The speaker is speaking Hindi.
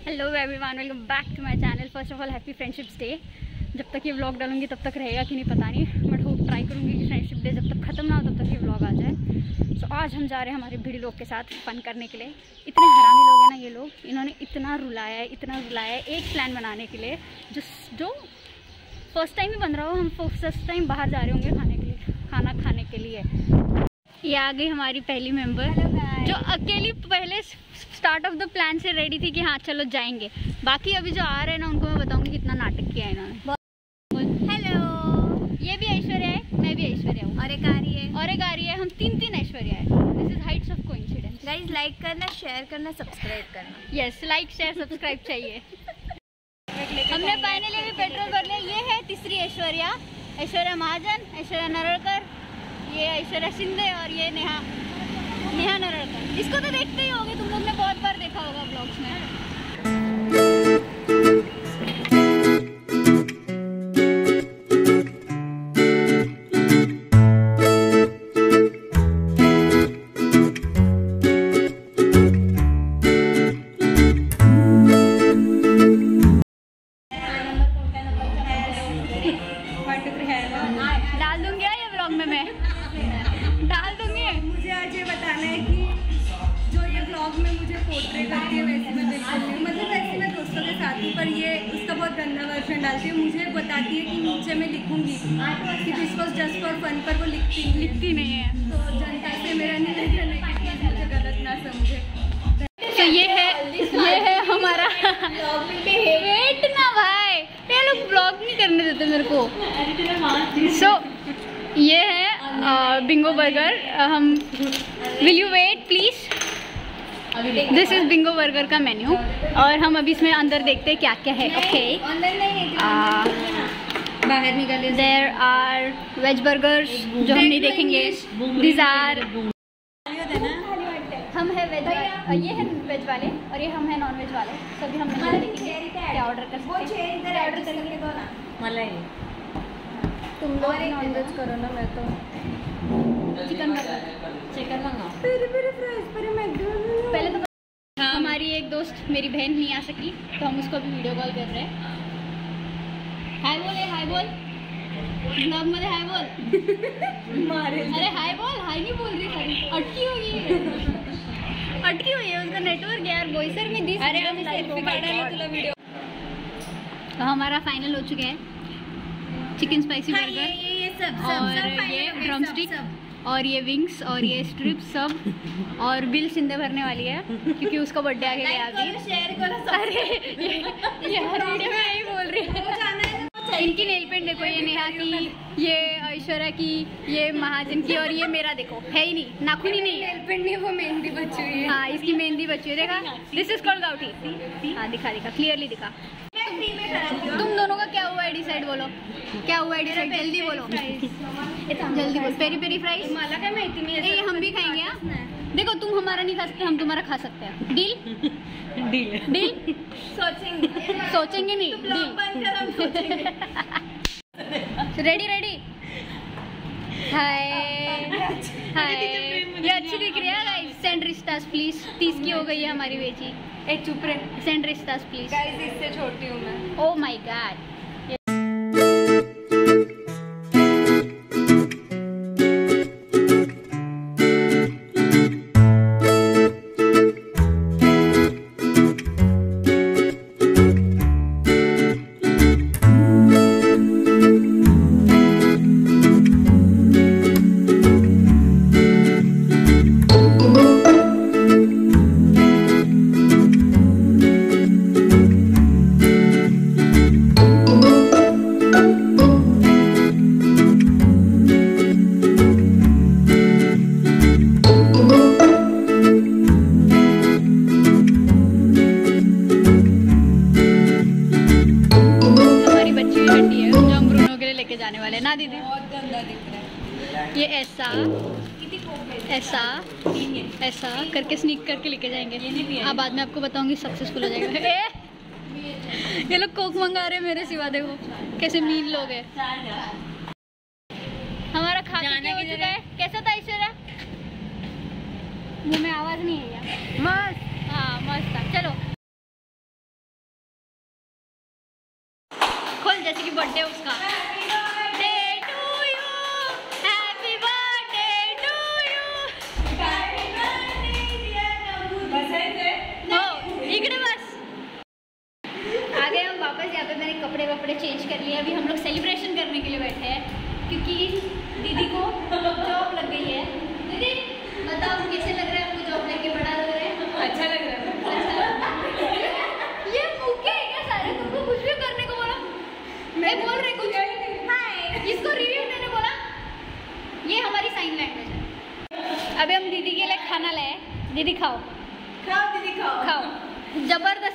Hello everyone, welcome back to my channel. First of all happy friendships day. जब तक ये व्लॉग डालूंगी तब तक रहेगा कि नहीं पता नहीं, बट होप ट्राई करूंगी कि फ्रेंडशिप डे जब तक ख़त्म ना हो तब तक ये व्लॉग आ जाए। सो आज हम जा रहे हैं हमारे भिड़ी लोग के साथ फन करने के लिए। इतने हरामी लोग हैं ना ये लोग, इन्होंने इतना रुलाया है एक प्लान बनाने के लिए जो फर्स्ट टाइम ही बन रहा हो। हम फर्स्ट टाइम बाहर जा रहे होंगे खाना खाने के लिए। ये आ गई हमारी पहली मेंबर जो अकेली पहले स्टार्ट ऑफ द प्लान से रेडी थी कि हाँ चलो जाएंगे। बाकी अभी जो आ रहे हैं ना उनको मैं बताऊंगी कितना नाटक किया है इन्होंने। हेलो, ये भी ऐश्वर्या है, मैं भी ऐश्वर्या हूँ, और एक आरी है। हम तीन ऐश्वर्या है। This is heights of coincidence. Guys like करना, शेयर करना, सब्सक्राइब करना। यस, लाइक शेयर सब्सक्राइब चाहिए। हमने फाइनली अभी पेट्रोल भर लिया। ये है तीसरी ऐश्वर्या महाजन, ऐश्वर्या नरड़कर, ये ऐश्वर्या शिंदे और ये नेहा नरड़कर। इसको तो देखते ही होगे, तुम लोग ने बहुत बार देखा होगा ब्लॉग्स में। डाल दूंगी ये ब्लॉग में, मैं डाल दूंगी। मुझे आज ये बताना है कि जो ये ब्लॉग में मुझे पोर्ट्रे करती है वैसे मैं बिल्कुल नहीं, मतलब वैसे मैं दोस्तों के साथ हूँ, पर ये उसका बहुत गंदा वर्जन डालती है। मुझे बताती है कि नीचे मैं लिखूंगी कि this was just for fun, पर वो लिखती नहीं है। तो जनता से मेरा निवेदन है कि मुझे गलत ना समझे। तो ये है हमारा वेट ना भाई, ये लोग ब्लॉग नहीं करने देते मेरे को। सो ये है बिंगो बर्गर। हम will you wait please. This is Bingo burger का मेन्यू और हम अभी इसमें अंदर देखते हैं क्या क्या है। ओके, बाहर निकले। देयर आर वेज बर्गर्स जो हम नहीं देखेंगे। दिस आर, हम है वेज वाले, ये है वेज वाले और ये हम है नॉन वेज वाले। सभी हम नहीं देखेंगे क्या ऑर्डर कर सकते हैं। ऑर्डर करेंगे तो ना मलाई तुम लोग नॉन वेज करो ना, मैं तो चिकन मंगाओ। पहले तो हमारी एक दोस्त मेरी बहन नहीं आ सकी तो हम उसको अभी वीडियो कॉल कर रहे हैं। हाय बोल ब्लॉग मध्ये हाय बोल। अरे हाय बोल, हाय नहीं बोल रही, सारी अटकी हुई है उसका नेटवर्क यार। बोईसर में दिस। अरे हम सेल्फी काढायला तुला वीडियो। तो हमारा फाइनल हो चुका है चिकन स्पाइसी बर्गर और ये ड्रम स्टिक और ये विंग्स और ये स्ट्रिप्स सब। और बिल शिंदे भरने वाली है क्योंकि उसका बर्थडे आ गया अभी। अरे ये हर वीडियो में यही बोल रही है। इनकी नेल पेंट देखो, ये नेहा की, ये ऐश्वर्या की, ये महाजन की, और ये मेरा देखो है ही नहीं, नाखून ही नहीं है। नेल पेंट नहीं, वो मेहंदी बची हुई है। हाँ, इसकी मेहंदी बची हुई है। देखा, दिस इज कॉल्ड गाउटी। हाँ दिखा क्लियरली दिखा। तुम दोनों का क्या हुआ है डिसाइड, बोलो क्या हुआ है डिसाइड, जल्दी बोलो जल्दी बोलो। पेरी पेरी फ्राइज मला काय माहिती, ये हम भी खाएंगे। हाँ देखो, तुम हमारा नहीं खा सकते, हम तुम्हारा खा सकते हैं। डील सोचेंगे नहीं, डील। रेडी हाय ये अच्छी दिख रही है गाइस। Send रिश्तास please. 30 की हो गई है हमारी बेची। ए चुप रे, सेंड रिश्तास प्लीज। गाइस इससे छोटी हूँ मैं। Oh my god. जाने वाले ना दीदी, बहुत गंदा दिख रहा है। ये ऐसा करके स्नीक करके लेके जाएंगे। अब बाद में आपको बताऊंगी, सक्सेसफुल हो जाएगा। ये लोग कोक मंगा रहे हैं मेरे सिवा, देखो कैसे मीन लोग हैं। हमारा खाना हो चुका है। कैसा था ऐश्वर्या? मुंह में आवाज नहीं है यार। मस्त। हाँ मस्त था। चलो जैसे कि बर्थडे उसका। इकडे बस आ गए हम वापस। यहाँ पे मैंने कपड़े चेंज कर लिए। अभी हम लोग सेलिब्रेशन करने के लिए बैठे हैं क्योंकि दीदी को जॉब लग गई है। दीदी बताओ कैसे लग रहा है आपको जॉब लेके? बड़ा लग रहा है? अच्छा लग रहा है। अच्छा ये भूखे है क्या सारे? तुमको कुछ भी करने को बोला? मैं बोल रही कुछ हाय इसको रिव्यू देने बोला। ये हमारी साइन लैंग्वेज है। अभी हम दीदी के लिए खाना लाए। दीदी खाओ खाओ दीदी खाओ। खाओ। जबरदस्त